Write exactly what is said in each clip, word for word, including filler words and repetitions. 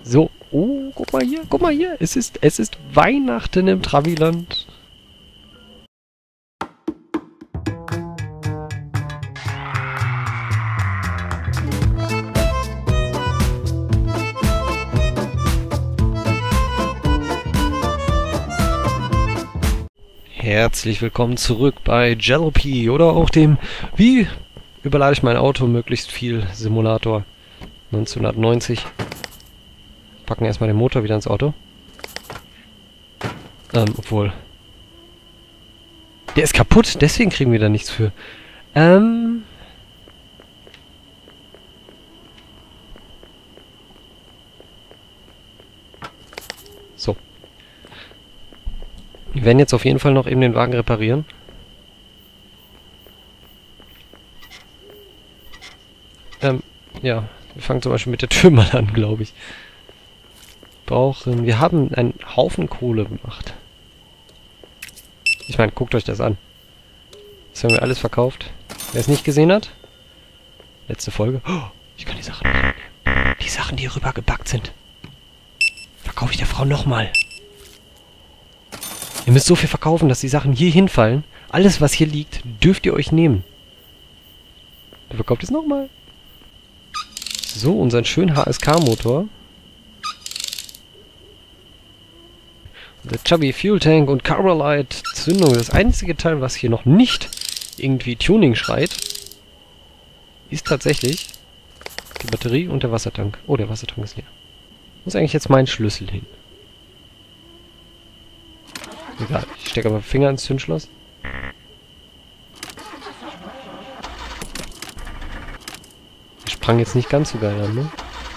So, oh, guck mal hier, guck mal hier. Es ist, es ist Weihnachten im Traviland. Herzlich willkommen zurück bei Jalopy oder auch dem Wie überlade ich mein Auto möglichst viel Simulator neunzehnhundertneunzig. Packen erstmal den Motor wieder ins Auto. Ähm, obwohl. Der ist kaputt, deswegen kriegen wir da nichts für. Ähm. So. Wir werden jetzt auf jeden Fall noch eben den Wagen reparieren. Ähm, ja. Wir fangen zum Beispiel mit der Tür mal an, glaube ich. Brauchen. Wir haben einen Haufen Kohle gemacht. Ich meine, guckt euch das an. Das haben wir alles verkauft. Wer es nicht gesehen hat, letzte Folge. Oh, ich kann die Sachen mitnehmen. Die Sachen, die rüber gebackt sind. Verkaufe ich der Frau nochmal. Ihr müsst so viel verkaufen, dass die Sachen hier hinfallen. Alles, was hier liegt, dürft ihr euch nehmen. Ihr verkauft es nochmal. So, unseren schönen H S K-Motor. Der Chubby Fuel Tank und Carbolite Zündung. Das einzige Teil, was hier noch nicht irgendwie Tuning schreit, ist tatsächlich die Batterie und der Wassertank. Oh, der Wassertank ist leer. Wo ist eigentlich jetzt mein Schlüssel hin? Egal, ich stecke aber Finger ins Zündschloss. Der sprang jetzt nicht ganz so geil an, ne?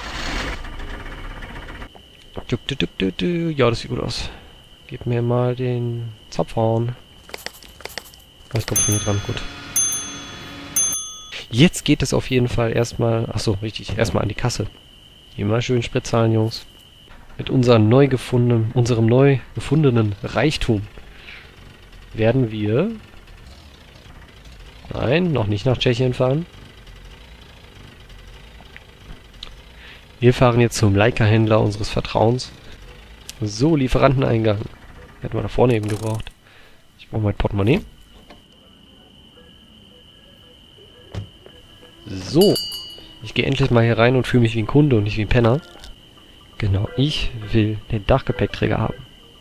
Ja, das sieht gut aus. Gib mir mal den Zapfhahn. Das kommt von hier dran, gut. Jetzt geht es auf jeden Fall erstmal... Achso, richtig, erstmal an die Kasse. Immer schön Sprit zahlen, Jungs. Mit unserem neu gefundenen, unserem neu gefundenen Reichtum werden wir... Nein, noch nicht nach Tschechien fahren. Wir fahren jetzt zum Leica-Händler unseres Vertrauens. So, Lieferanteneingang. Hätten wir da vorne eben gebraucht. Ich brauche mein Portemonnaie. So. Ich gehe endlich mal hier rein und fühle mich wie ein Kunde und nicht wie ein Penner. Genau, ich will den Dachgepäckträger haben.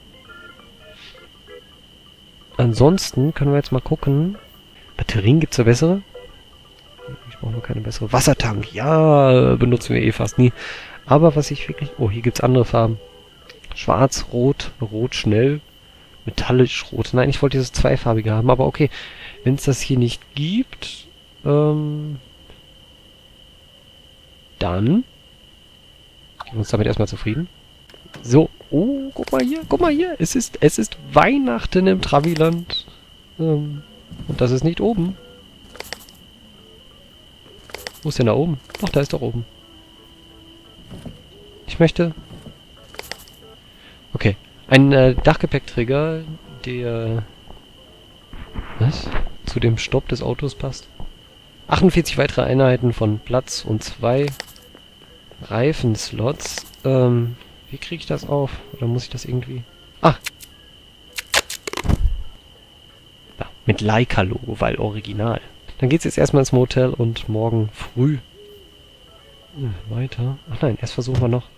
Ansonsten können wir jetzt mal gucken. Batterien, gibt's da bessere? Ich brauche noch keine bessere. Wassertank, ja, benutzen wir eh fast nie. Aber was ich wirklich... Oh, hier gibt's andere Farben. Schwarz, Rot, Rot schnell, metallisch Rot. Nein, ich wollte dieses zweifarbige haben, aber okay. Wenn es das hier nicht gibt, ähm... dann... Geben wir uns damit erstmal zufrieden. So, oh, guck mal hier, guck mal hier. Es ist, es ist Weihnachten im Traviland. Ähm, und das ist nicht oben. Wo ist denn da oben? Doch, da ist doch oben. Ich möchte... Okay. Ein äh, Dachgepäckträger, der... Was? Zu dem Stopp des Autos passt. achtundvierzig weitere Einheiten von Platz und zwei Reifenslots. Ähm, wie kriege ich das auf? Oder muss ich das irgendwie... Ah! Da, mit Leica-Logo, weil original. Dann geht's jetzt erstmal ins Motel und morgen früh hm, weiter. Ach nein, erst versuchen wir noch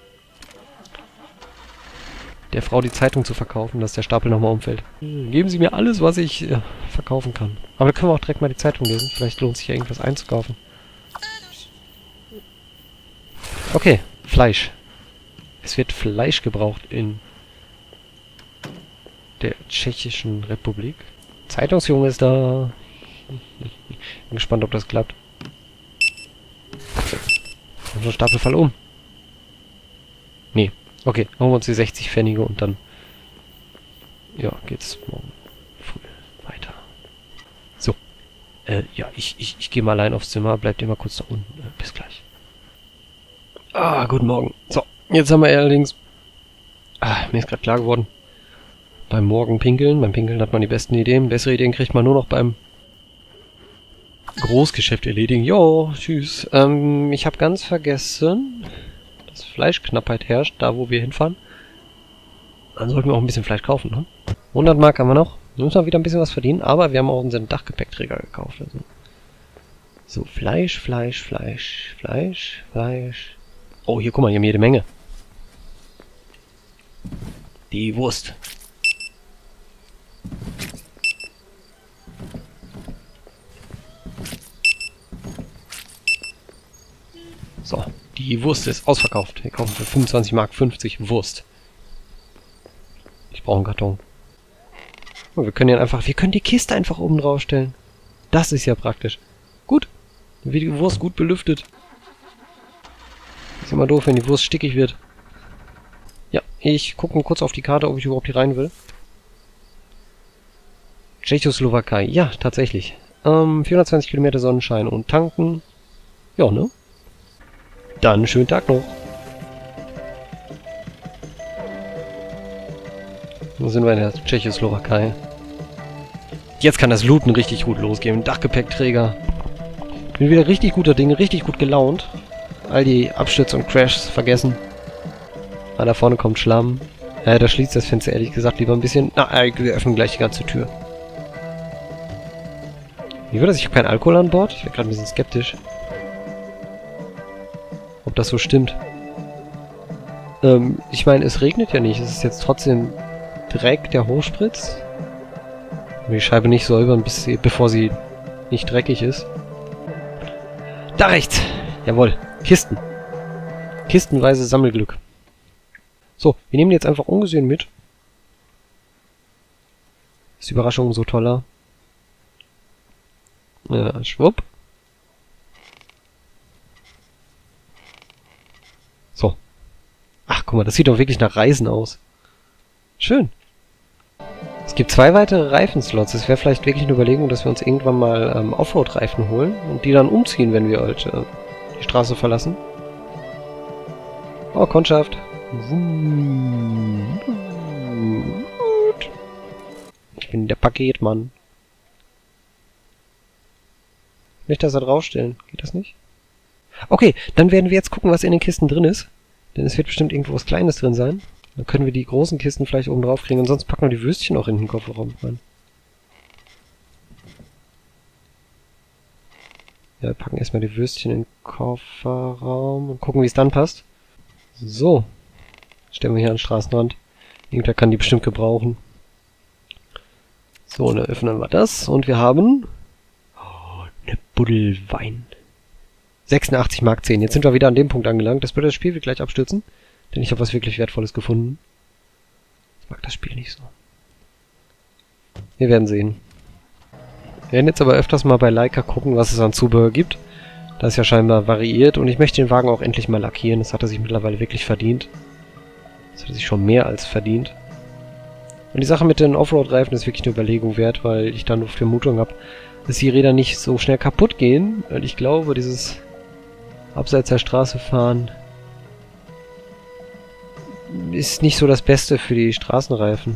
der Frau die Zeitung zu verkaufen, dass der Stapel nochmal umfällt. Hm, geben Sie mir alles, was ich äh, verkaufen kann. Aber da können wir auch direkt mal die Zeitung lesen. Vielleicht lohnt sich ja irgendwas einzukaufen. Okay, Fleisch. Es wird Fleisch gebraucht in der Tschechischen Republik. Zeitungsjunge ist da. Bin gespannt, ob das klappt. Unser Stapel fall um. Nee. Okay, machen wir uns die sechzig Pfennige und dann... Ja, geht's morgen früh weiter. So. Äh, ja, ich, ich, ich gehe mal allein aufs Zimmer. Bleibt immer kurz da unten. Äh, bis gleich. Ah, guten Morgen. So, jetzt haben wir allerdings... Ah, mir ist gerade klar geworden. Beim Morgen pinkeln. Beim Pinkeln hat man die besten Ideen. Bessere Ideen kriegt man nur noch beim Großgeschäft erledigen. Jo, tschüss. Ähm, ich habe ganz vergessen, dass Fleischknappheit herrscht, da wo wir hinfahren. Dann sollten wir auch ein bisschen Fleisch kaufen, ne? hundert Mark haben wir noch. Wir müssen auch wieder ein bisschen was verdienen, aber wir haben auch unseren Dachgepäckträger gekauft. Also. So, Fleisch, Fleisch, Fleisch, Fleisch, Fleisch. Oh, hier, guck mal, hier haben jede Menge. Die Wurst. So, die Wurst ist ausverkauft. Wir kaufen für fünfundzwanzig Mark fünfzig Wurst. Ich brauche einen Karton. Und wir können ja einfach, wir können die Kiste einfach oben drauf stellen. Das ist ja praktisch. Gut. Dann wird die Wurst gut belüftet. Ist immer doof, wenn die Wurst stickig wird. Ja, ich gucke mal kurz auf die Karte, ob ich überhaupt hier rein will. Tschechoslowakei. Ja, tatsächlich. Ähm, vierhundertzwanzig Kilometer Sonnenschein und tanken. Ja, ne? Dann schönen Tag noch. Wo sind wir in der Tschechoslowakei? Jetzt kann das Looten richtig gut losgehen. Dachgepäckträger. Bin wieder richtig guter Dinge, richtig gut gelaunt. All die Abstürze und Crashs vergessen. Ah, da vorne kommt Schlamm. Ja, da schließt das Fenster ehrlich gesagt lieber ein bisschen. Na, wir öffnen gleich die ganze Tür. Wie wird das? Ich habe keinen Alkohol an Bord? Ich wäre gerade ein bisschen skeptisch. Ob das so stimmt. Ähm, ich meine, es regnet ja nicht. Es ist jetzt trotzdem Dreck, der hochspritzt. Die Scheibe nicht säubern, bis sie, bevor sie nicht dreckig ist. Da rechts! Jawohl. Kisten. Kistenweise Sammelglück. So, wir nehmen die jetzt einfach ungesehen mit. Ist die Überraschung umso toller. Ja, schwupp. So. Ach, guck mal, das sieht doch wirklich nach Reisen aus. Schön. Es gibt zwei weitere Reifenslots. Es wäre vielleicht wirklich eine Überlegung, dass wir uns irgendwann mal ähm, Offroad-Reifen holen und die dann umziehen, wenn wir halt äh, die Straße verlassen. Oh, Kundschaft. Ich bin der Paketmann. Ich möchte das da draufstellen. Geht das nicht? Okay, dann werden wir jetzt gucken, was in den Kisten drin ist. Denn es wird bestimmt irgendwo was Kleines drin sein. Dann können wir die großen Kisten vielleicht oben drauf kriegen. Ansonsten packen wir die Würstchen auch in den Kofferraum rein. Ja, wir packen erstmal die Würstchen in den Kofferraum und gucken, wie es dann passt. So. Stellen wir hier an den Straßenrand. Irgendwer kann die bestimmt gebrauchen. So, und dann öffnen wir das. Und wir haben... Oh, eine Buddel Wein. sechsundachtzig Mark zehn. Jetzt sind wir wieder an dem Punkt angelangt. Das wird das Spiel wird gleich abstürzen. Denn ich habe was wirklich Wertvolles gefunden. Ich mag das Spiel nicht so. Wir werden sehen. Wir werden jetzt aber öfters mal bei Leica gucken, was es an Zubehör gibt. Das ist ja scheinbar variiert. Und ich möchte den Wagen auch endlich mal lackieren. Das hat er sich mittlerweile wirklich verdient. Das hat er sich schon mehr als verdient. Und die Sache mit den Offroad-Reifen ist wirklich eine Überlegung wert, weil ich dann auf die Vermutung habe, dass die Räder nicht so schnell kaputt gehen. Und ich glaube, dieses abseits der Straße fahren ist nicht so das Beste für die Straßenreifen.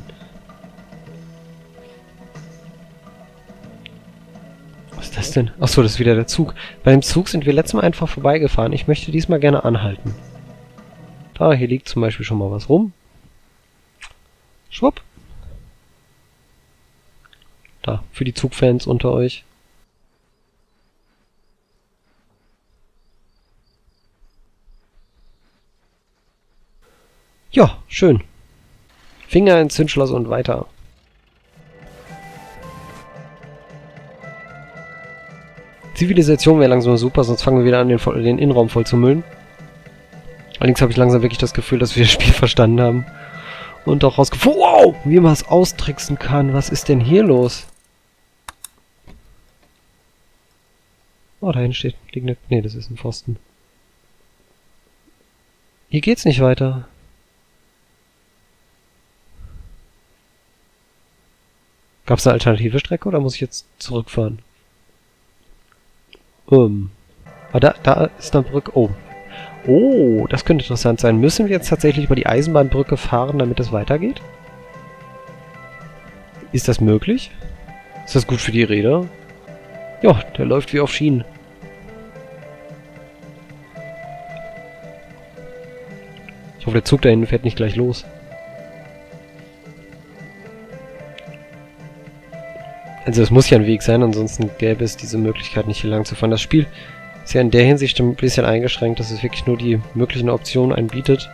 Was ist das denn? Achso, das ist wieder der Zug. Bei dem Zug sind wir letztes Mal einfach vorbeigefahren. Ich möchte diesmal gerne anhalten. Da, hier liegt zum Beispiel schon mal was rum. Schwupp. Da, für die Zugfans unter euch. Ja, schön. Finger ins Zündschloss und weiter. Zivilisation wäre langsam super, sonst fangen wir wieder an, den, den Innenraum voll zu müllen. Allerdings habe ich langsam wirklich das Gefühl, dass wir das Spiel verstanden haben. Und auch rausgefunden, wow, wie man es austricksen kann. Was ist denn hier los? Oh, da hinten steht, liegt eine, nee, das ist ein Pfosten. Hier geht's nicht weiter. Gab es eine alternative Strecke oder muss ich jetzt zurückfahren? Ähm. Ah, da, da ist eine Brücke. Oh. Oh, das könnte interessant sein. Müssen wir jetzt tatsächlich über die Eisenbahnbrücke fahren, damit es weitergeht? Ist das möglich? Ist das gut für die Räder? Ja, der läuft wie auf Schienen. Ich hoffe, der Zug da hinten fährt nicht gleich los. Also es muss ja ein Weg sein, ansonsten gäbe es diese Möglichkeit nicht hier lang zu fahren. Das Spiel ist ja in der Hinsicht ein bisschen eingeschränkt, dass es wirklich nur die möglichen Optionen einbietet.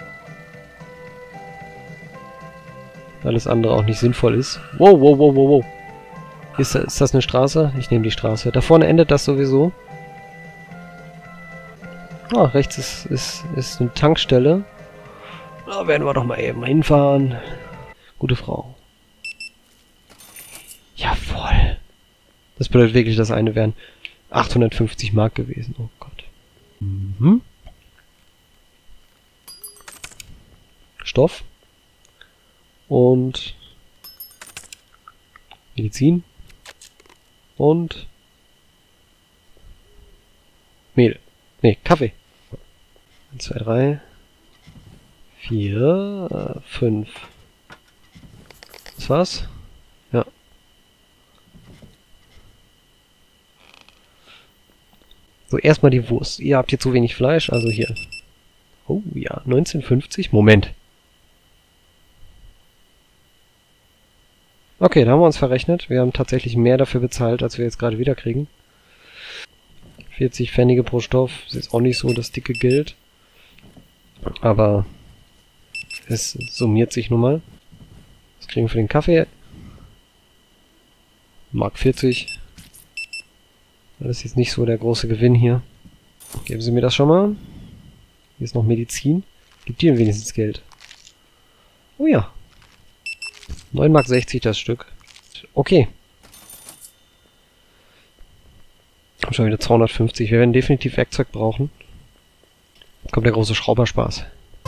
Alles andere auch nicht sinnvoll ist. Wow, wow, wow, wow, wow. Ist, ist das eine Straße? Ich nehme die Straße. Da vorne endet das sowieso. Ah, rechts ist, ist, ist eine Tankstelle. Da werden wir doch mal eben hinfahren. Gute Frau. Jawohl. Das bedeutet wirklich, das eine wären achthundertfünfzig Mark gewesen. Oh Gott. Mhm. Stoff. Und Medizin. Und Mehl. Ne, Kaffee. eins, zwei, drei. vier. fünf. Das war's? Ja. So, erstmal die Wurst. Ihr habt hier zu wenig Fleisch, also hier. Oh ja, neunzehnhundertfünfzig. Moment. Okay, da haben wir uns verrechnet. Wir haben tatsächlich mehr dafür bezahlt, als wir jetzt gerade wieder kriegen. vierzig Pfennige pro Stoff. Ist jetzt auch nicht so das dicke Geld. Aber es summiert sich nun mal. Was kriegen wir für den Kaffee? Mark vierzig. Das ist jetzt nicht so der große Gewinn hier. Geben Sie mir das schon mal. Hier ist noch Medizin. Gibt die denn wenigstens Geld? Oh ja. neun Mark sechzig das Stück. Okay. Schon wieder zweihundertfünfzig. Wir werden definitiv Werkzeug brauchen. Jetzt kommt der große Schrauberspaß.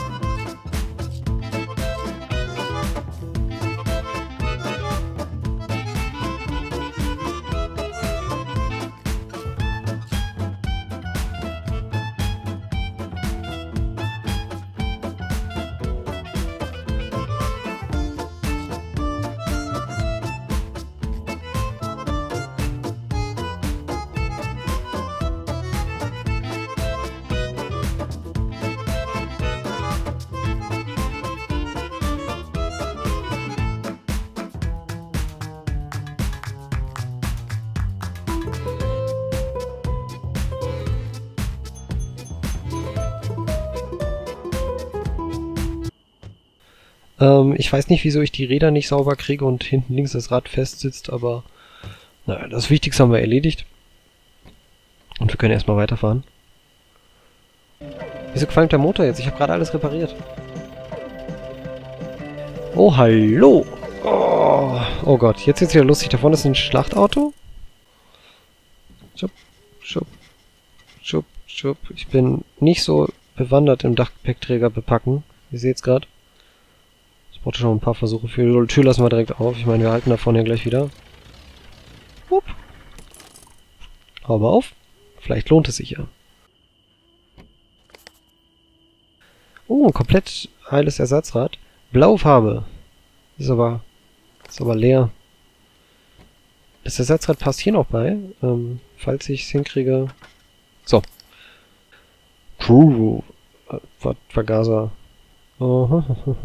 Ähm, ich weiß nicht, wieso ich die Räder nicht sauber kriege und hinten links das Rad fest sitzt, aber naja, das Wichtigste haben wir erledigt. Und wir können erstmal weiterfahren. Wieso qualmt der Motor jetzt? Ich habe gerade alles repariert. Oh, hallo! Oh, oh Gott, jetzt wird's wieder lustig. Da vorne ist ein Schlachtauto. Schupp, schupp, schupp, schupp. Ich bin nicht so bewandert im Dachgepäckträger bepacken. Ihr seht's gerade. Ich brauchte schon ein paar Versuche für. Die Tür lassen wir direkt auf. Ich meine, wir halten da vorne ja gleich wieder. Hup. Hau mal auf. Vielleicht lohnt es sich ja. Oh, ein komplett heiles Ersatzrad. Blaue Farbe. Ist aber, ist aber leer. Das Ersatzrad passt hier noch bei. Ähm, falls ich es hinkriege. So. True. Äh, Vergaser. Oh,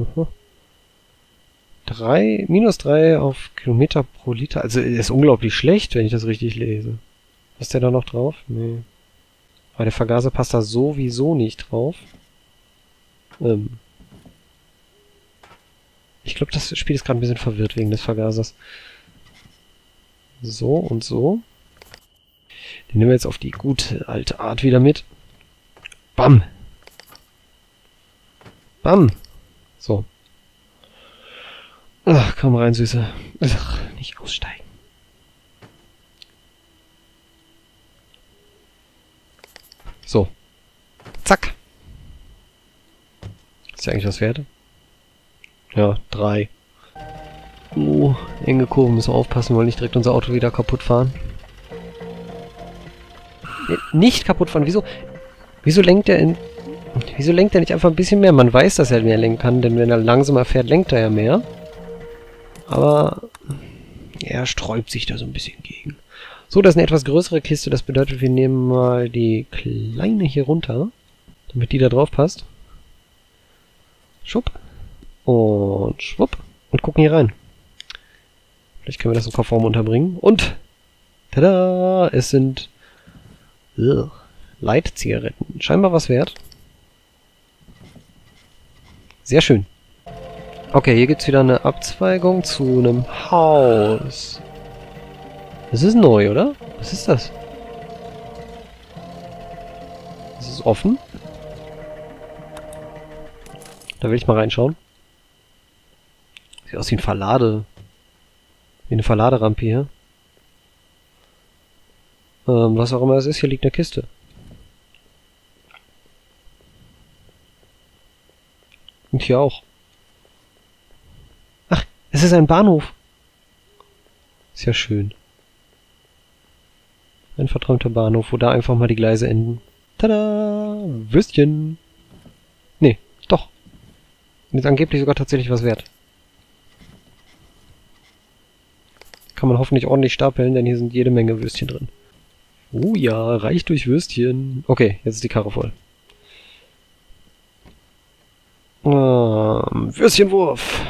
drei, minus drei auf Kilometer pro Liter. Also ist unglaublich schlecht, wenn ich das richtig lese. Ist der da noch drauf? Nee. Aber der Vergaser passt da sowieso nicht drauf. Ähm. Ich glaube, das Spiel ist gerade ein bisschen verwirrt wegen des Vergasers. So und so. Den nehmen wir jetzt auf die gute alte Art wieder mit. Bam! Bam! So. Ach, komm rein, Süße. Ach, nicht aussteigen. So. Zack. Ist ja eigentlich was wert? Ja, drei. Oh, enge Kurven, müssen wir aufpassen, wir wollen nicht direkt unser Auto wieder kaputt fahren. Nee, nicht kaputt fahren, wieso? Wieso lenkt er in... Wieso lenkt er nicht einfach ein bisschen mehr? Man weiß, dass er mehr lenken kann, denn wenn er langsamer fährt, lenkt er ja mehr. Aber er sträubt sich da so ein bisschen gegen. So, das ist eine etwas größere Kiste. Das bedeutet, wir nehmen mal die kleine hier runter, damit die da drauf passt. Schwupp. Und schwupp. Und gucken hier rein. Vielleicht können wir das im Kofferraum unterbringen. Und tada! Es sind ugh, Light-Zigaretten. Scheinbar was wert. Sehr schön. Okay, hier gibt es wieder eine Abzweigung zu einem Haus. Das ist neu, oder? Was ist das? Das ist offen. Da will ich mal reinschauen. Sieht aus wie ein Verlade... Wie eine Verladerampe hier. Ähm, was auch immer es ist, hier liegt eine Kiste. Und hier auch. Ach, es ist ein Bahnhof. Ist ja schön. Ein verträumter Bahnhof, wo da einfach mal die Gleise enden. Tada! Würstchen! Nee, doch. Und ist angeblich sogar tatsächlich was wert. Kann man hoffentlich ordentlich stapeln, denn hier sind jede Menge Würstchen drin. Oh ja, reich durch Würstchen. Okay, jetzt ist die Karre voll. Ähm, Würstchenwurf.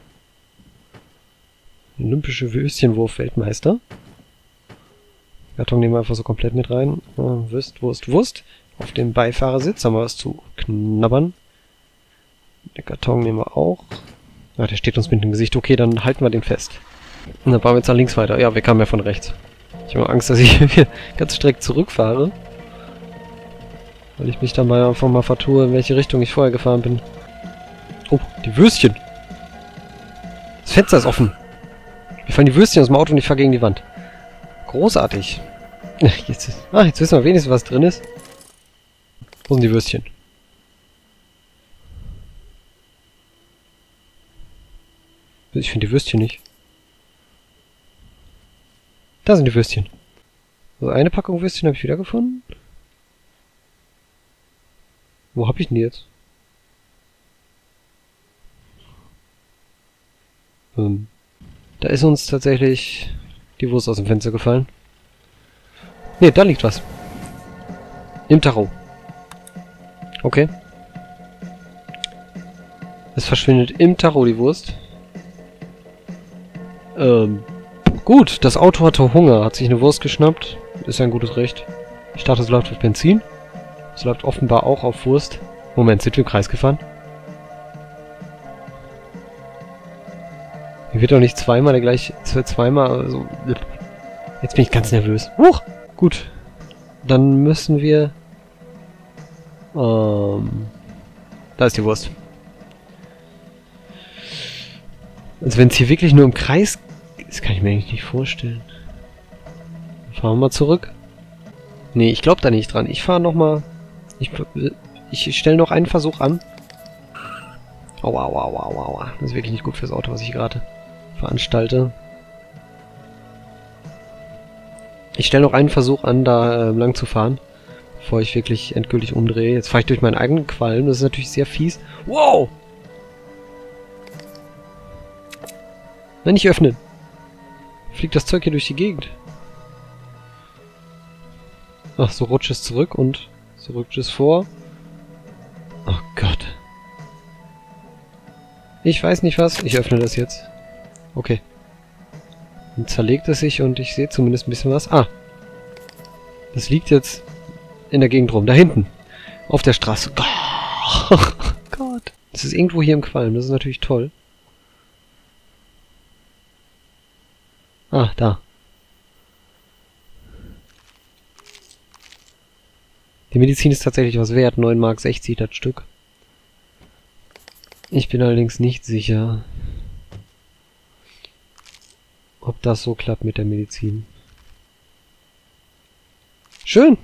Olympische Würstchenwurf-Weltmeister. Karton nehmen wir einfach so komplett mit rein. Äh, Wurst, Wurst, Wurst. Auf dem Beifahrersitz haben wir was zu knabbern. Den Karton nehmen wir auch. Ah, der steht uns mit dem Gesicht. Okay, dann halten wir den fest. Und dann fahren wir jetzt nach links weiter. Ja, wir kamen ja von rechts. Ich habe Angst, dass ich hier ganz direkt zurückfahre. Weil ich mich dann mal einfach mal vertue, in welche Richtung ich vorher gefahren bin. Oh, die Würstchen. Das Fenster ist offen. Mir fallen die Würstchen aus dem Auto und ich fahre gegen die Wand. Großartig. Jetzt, ist, ah, jetzt wissen wir wenigstens, was drin ist. Wo sind die Würstchen? Ich finde die Würstchen nicht. Da sind die Würstchen. So, eine Packung Würstchen habe ich wieder gefunden. Wo habe ich denn die jetzt? Ähm, da ist uns tatsächlich die Wurst aus dem Fenster gefallen. Ne, da liegt was. Im Tacho. Okay. Es verschwindet im Tacho, die Wurst. Ähm... Gut, das Auto hatte Hunger, hat sich eine Wurst geschnappt. Ist ja ein gutes Recht. Ich dachte, es läuft auf Benzin. Es läuft offenbar auch auf Wurst. Moment, sind wir im Kreis gefahren? Hier wird doch nicht zweimal der gleich... Zweimal so... Jetzt bin ich ganz nervös. Huch! Gut. Dann müssen wir... Ähm... Da ist die Wurst. Also wenn es hier wirklich nur im Kreis... Das kann ich mir eigentlich nicht vorstellen. Fahren wir mal zurück. Nee, ich glaube da nicht dran. Ich fahre nochmal... Ich, ich stelle noch einen Versuch an. Aua, aua, aua, aua, aua. Das ist wirklich nicht gut fürs Auto, was ich gerade veranstalte. Ich stelle noch einen Versuch an, da äh, lang zu fahren. Bevor ich wirklich endgültig umdrehe. Jetzt fahre ich durch meinen eigenen Qualm. Das ist natürlich sehr fies. Wow! Nein, nicht öffnen. Fliegt das Zeug hier durch die Gegend. Ach, so rutscht es zurück und so rutscht es vor. Oh Gott. Ich weiß nicht was. Ich öffne das jetzt. Okay. Dann zerlegt es sich und ich sehe zumindest ein bisschen was. Ah. Das liegt jetzt in der Gegend rum. Da hinten. Auf der Straße. Oh Gott. Das ist irgendwo hier im Qualm. Das ist natürlich toll. Ah, da. Die Medizin ist tatsächlich was wert. neun Mark sechzig das Stück. Ich bin allerdings nicht sicher, ob das so klappt mit der Medizin. Schön!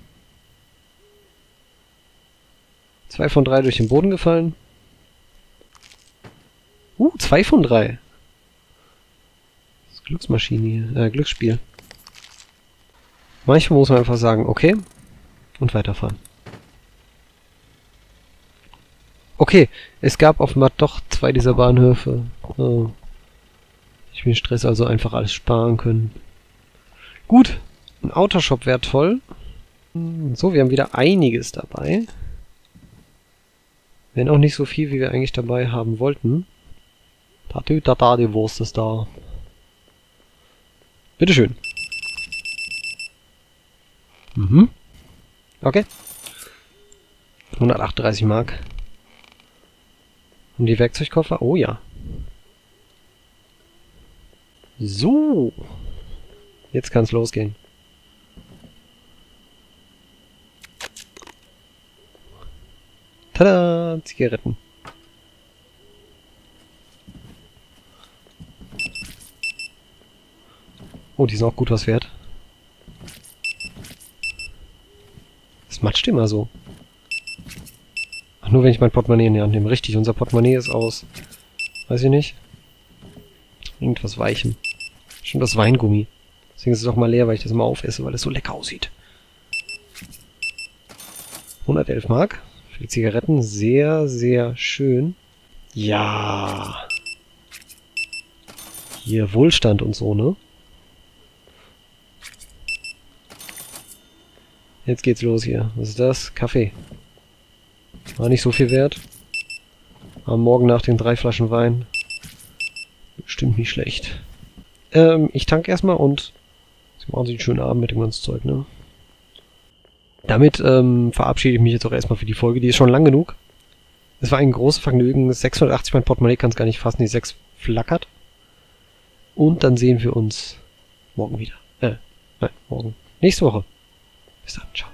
Zwei von drei durch den Boden gefallen. Uh, zwei von drei. Glücksmaschine hier, äh, Glücksspiel. Manchmal muss man einfach sagen, okay, und weiterfahren. Okay, es gab offenbar doch zwei dieser Bahnhöfe. Oh. Ich will Stress also einfach alles sparen können. Gut, ein Autoshop wäre toll. So, wir haben wieder einiges dabei. Wenn auch nicht so viel, wie wir eigentlich dabei haben wollten. Tatütata, die Wurst ist da. Bitteschön. Mhm. Okay. hundertachtunddreißig Mark. Und die Werkzeugkoffer? Oh ja. So. Jetzt kann es losgehen. Tada! Zigaretten. Oh, die sind auch gut was wert. Das matscht immer so. Ach, nur wenn ich mein Portemonnaie in die Hand nehme. Richtig, unser Portemonnaie ist aus. Weiß ich nicht. Irgendwas Weichem. Schon das Weingummi. Deswegen ist es auch mal leer, weil ich das immer aufesse, weil es so lecker aussieht. hundertelf Mark. Für die Zigaretten. Sehr, sehr schön. Ja. Hier Wohlstand und so, ne? Jetzt geht's los hier. Was ist das? Kaffee. War nicht so viel wert. Am Morgen nach den drei Flaschen Wein. Bestimmt nicht schlecht. Ähm, ich tanke erstmal und Sie machen sich einen schönen Abend mit dem ganzen Zeug, ne? Damit ähm, verabschiede ich mich jetzt auch erstmal für die Folge. Die ist schon lang genug. Es war ein großes Vergnügen. sechshundertachtzig, mein Portemonnaie kann es gar nicht fassen. Die sechs flackert. Und dann sehen wir uns morgen wieder. Äh, nein, morgen. Nächste Woche. Bis dann. Ciao.